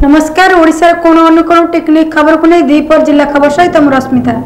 नमस्कार। ओडिशा कोण अनुकोण टेक्निक खबर को नहीं दीपर जिला खबर सहित रश्मिता।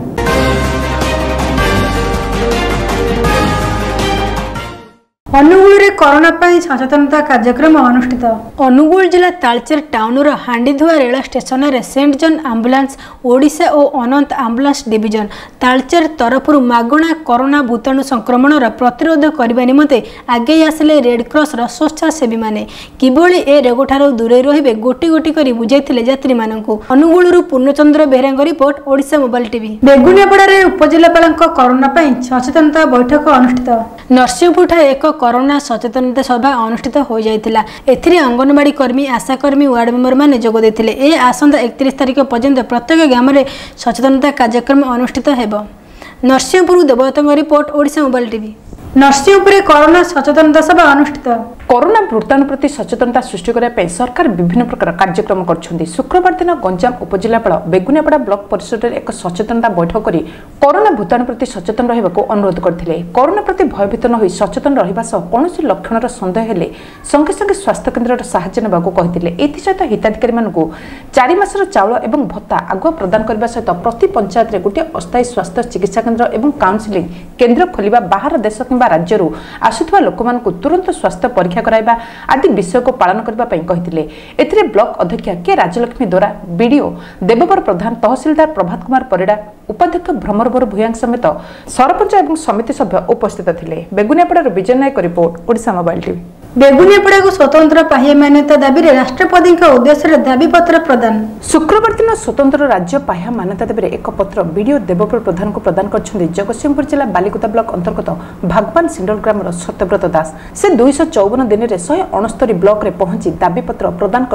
अनुगुल कोरोना सचेतनता कार्यक्रम अनुष्ठित। अनुगुल जिला Talcher town Handidhua rail station में सेंट जॉन आंबुलांस ओडिशा और अनंत आंबुलांस डिविजन तालचेर तरफ मागणा कोरोना भूताणु संक्रमण प्रतिरोध करने निमंते आगे आसिले रेडक्रॉस स्वेच्छासेवी माने किभली ए रोगठार दूरे रहिबे गोटी गोटी करी बुझाइथिले यात्री माननकु। अनुगुल पूर्णचंद्र बेहेरांग report Odisha mobile TV. Beguniapada उपजिलापाल कोरोना सचेतनता बैठक अनुष्ठित। नरसिंहपुर एक कोरोना सचेतनता सभा अनुष्ठित हो जाइतिला। एथिरे अंगनवाड़ी कर्मी आशाकर्मी वार्ड मेंबर माने जोग देथिले। ए आसंता 31 तारिख पर्यंत प्रत्येक ग्राम में सचेतनता कार्यक्रम अनुष्ठित हेबो। नरसिंहपुर देवदत्तଙ୍କ report Odisha mobile TV. Narsinghpur corona सचेतनता सभा अनुष्ठित। कोरोना भूताणु प्रति सचेतनता सृष्टि करने सरकार विभिन्न प्रकार कार्यक्रम कर शुक्रवार दिन गंजाम उपजिलापाल बेगुनियापड़ा ब्लॉक परिषद एक सचेतनता बैठक कर कोरोना भूताणु प्रति सचेतन रहा अनुरोध करते। कोरोना प्रति भयभीत न हो सचेतन रहा कौन लक्षण सन्देह हेले संगे संगे स्वास्थ्य केन्द्र साहाय्य नेबाकू कहते। एसत हिताधिकारी मानू 4 मासर चाउल और भत्ता आगुआ प्रदान करने सहित प्रति पंचायत में गोटे अस्थायी स्वास्थ्य चिकित्सा केन्द्र और काउनसिलिंग केन्द्र खोलिबा बाहर देश किंबा राज्य आसुवा लोक तुरंत स्वास्थ्य परीक्षा कराइबा आदि विषय को पालन करने कहते। एथिरे ब्लॉक अध्यक्षा के राजलक्ष्मी द्वारा बीडीओ देवबर प्रधान तहसीलदार प्रभात कुमार परिडा उपाध्यक्ष भ्रमरवर भूयांग समेत सरपंच और समिति सभ्य उपस्थित थे। Beguniapada Vijay Nayak report Odisha mobile TV. Beguniapada को स्वतंत्र पाह्य मान्यता दाबी राष्ट्रपति उद्देश्य दाबी पत्र प्रदान। शुक्रवार दिन स्वतंत्र राज्य पाह्य मान्यता दाबी एक पत्र बीडीओ देवपर प्रधान को प्रदान कर जगतसिंहपुर जिला बालिकुदा ब्लॉक अंतर्गत भगवान सिंडल ग्राम सत्यव्रत दास से 254 दिन में 169 ब्लॉक रे पहुंची दाबी पत्र प्रदान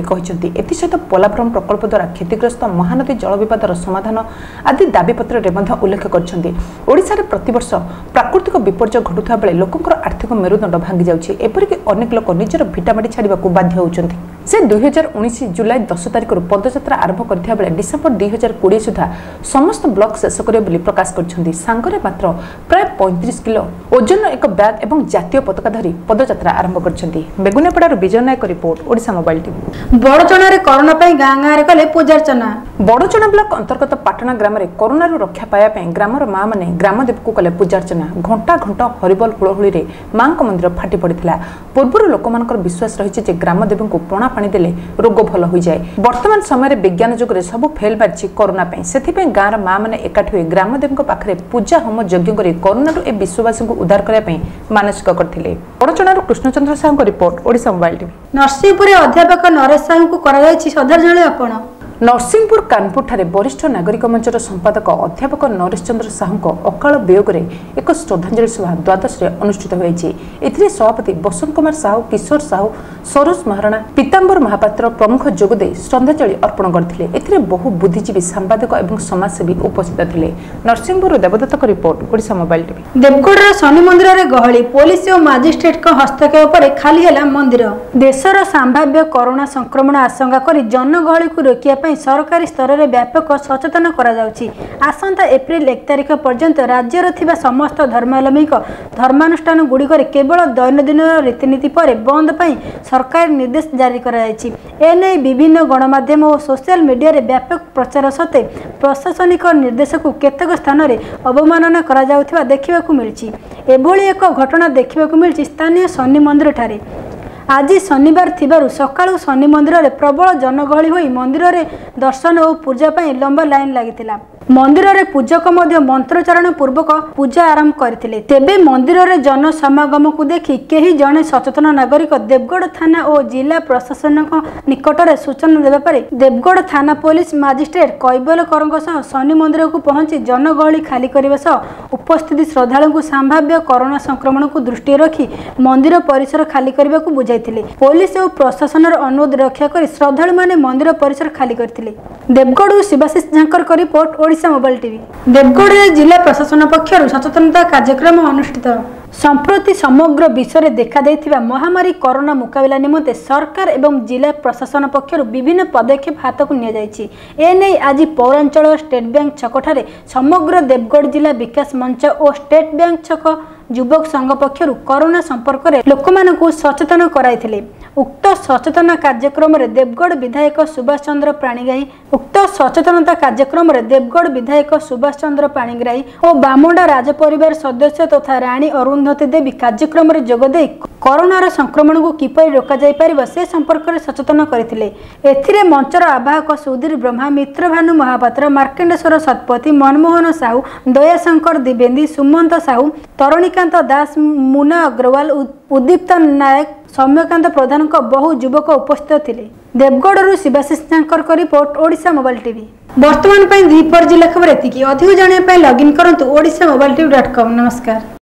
करसहित पोलाभ्रम प्रकल्प द्वारा क्षतिग्रस्त महानदी जल विवादर समाधान आदि दाबी पत्र उल्लेख कर प्रतिवर्ष प्राकृतिक विपर्यय घटुवा बेले लोकंर आर्थिक मेरुदंड भांगी जाउछि। एपरिक अनेक लोक निजर भिटामाटी छाड़िबा बाध्य होउछन्ति। से 2019 जुलाई 10 तारिख पदयात्रा आरंभ करथिया बेले डिसेंबर 2020 सुधा समस्त ब्लॉक शेष करिवे बोली प्रकाश करछन्ति। सांगरे मात्र प्राय 35 किलो ओजन एक बैग एवं जातीय पताका धरी पदयात्रा आरंभ करछन्ति। Beguniapada Vijay Nayak report Odisha mobile TV. Badachana रे कोरोना पई गाँ गाँ रे कले पूजार्चना। बड़चणा ब्लॉक अंतर्गत पाटना ग्राम रे कोरोना रु रक्षा पाया पई ग्रामर मां माने ग्रामदेव को कले पूजार्चना। घंटा घंटा हरिबोल हुलहुली रे मां को मंदिर फाटी पड़िथिला। पूर्व लोकमानकर विश्वास रही जे ग्रामदेव को पणा पानी देले रोग भल हो जाए। वर्तमान समय विज्ञान जुग रे सब फेल मारछि कोरोना पई। सेथि गाँर मां माने एकाठी होई ग्रामदेव पाखरे पूजा होम यज्ञ करी कोरोना रु ए विश्ववासी को उद्धार करने पई मानसिक करथिले। बड़चणारू Krushnachandra Sahu report Odisha mobile TV. Narsinghpur अध्यापक नरेश साहू को कराଯାଇଛି श्रद्धांजलि अर्पण। नरसिंहपुर कानपुर ठारे वरिष्ठ नागरिक मंचर संपादक अध्यापक नरेश चंद्र साहू अकाल वियोग एक श्रद्धांजलि सभा द्वादश अनुष्ठित होती। एथिरे सभापति बसंत कुमार साहू, किशोर साहू, सरोज महाराणा, पीताम्बर महापात्र प्रमुख जोगदे श्रद्धांजलि अर्पण करथिले। एथिरे बहु बुद्धिजीवी, सांबादिक और समाजसेवी उपस्थित थे। नरसिंहपुर देवदत्तक report Odisha mobile TV. Deogarh Shani मंदिर में गहली पुलिस और मजिस्ट्रेट हस्तक्षेप पर खाली है मंदिर। देशर संभाव्य कोरोना संक्रमण आशंका कर जनगहली को रोकिया सरकारी स्तर में व्यापक सचेतन करा जाउछि। आसंता एप्रिल 1 तारिख पर्यंत राज्यर थिबा समस्त धर्मावलंबी धर्मानुष्ठान गुड़िकर केवल दैनंदिन रीतिनीति पर बंद पई सरकार निर्देश जारी करा जायछि। एने विभिन्न गणमाध्यम और सोशल मीडिया रे व्यापक प्रचार सत्ते प्रशासनिक निर्देश को केतक स्थान रे अवमानना करा जाउथिबा देखिबाकू मिलछि। एभली एक घटना देखिबाकू मिलछि स्थानीय शनि मंदिर ठारे। आज शनिवार थिबारु सकाळु शनि मंदिर में प्रबल जनगहली होई मंदिर में दर्शन और पूजा पाई लंबा लाइन लागितिला। मंदिर में पूजक मंत्रोच्चारण पूर्वक पूजा आरंभ करथिले। तेबे मंदिर में जन समागम को देखि केही जने सचेतन नागरिक देवगढ़ थाना और जिला प्रशासन निकट में सूचना देबा परे देवगढ़ थाना पुलिस मजिस्ट्रेट कैबलकर शनि मंदिर को पहुंची जनगहली खाली करने सह उपस्थित श्रद्धालु को संभाव्य कोरोना संक्रमण को दृष्टि रखी मंदिर परिसर खाली करने को बुझाइथिले। पुलिस और प्रशासन अनुरोध रक्षा कर श्रद्धालु माने मंदिर परिसर खाली करथिले। देवगढ़ शिवाशीष झांकर का report Odisha mobile TV. Deogarh जिला प्रशासन पक्षर सचेतनता कार्यक्रम अनुष्ठित। संप्रति समग्र विश्व में देखा देथिबा महामारी कोरोना मुकाबला निमंते सरकार एवं जिला प्रशासन पक्षर विभिन्न पदक्षेप हाथ को निया जायछि। एने आज पौरांचल स्टेट बैंक छकठारे समग्र देवगढ़ जिला विकास मंच और स्टेट बैंक छक युवक संघ पक्षर कोरोना संपर्क में लोक सचेतन कराइथिले उक्त सचेतना कार्यक्रम रे देवगढ़ विधायक सुभाष चंद्र पाणिग्राही उक्त सचेतनता कार्यक्रम रे देवगढ़ विधायक सुभाष चंद्र पाणिग्राही और बामोडा राजपरिवार सदस्य तथा राणी अरुंधती देवी कार्यक्रम रे जोगदे कोरोना संक्रमण को किपरि रोका जाय परिबो से संपर्क में सचेतन करथिले। एथिरे मंचर आवाहक सुधीर ब्रह्मा, मित्रभानु महापात्र, मार्केंडेश्वर सतपथी, मनमोहन साहू, दयाशंकर द्विवेदी, सुमंत साहू, तरणीकांत दास, मुना अग्रवाल, उदीप्त नायक, सौम्यकांत प्रधान को बहु युवक उपस्थित थिले। देवगढ़ शिवाशीष Nankar report Odisha mobile TV. वर्तमान द्विपहर जिला खबर एतिकी। अधिक जानिया लॉगिन करंतु odishamobiletv.com। नमस्कार।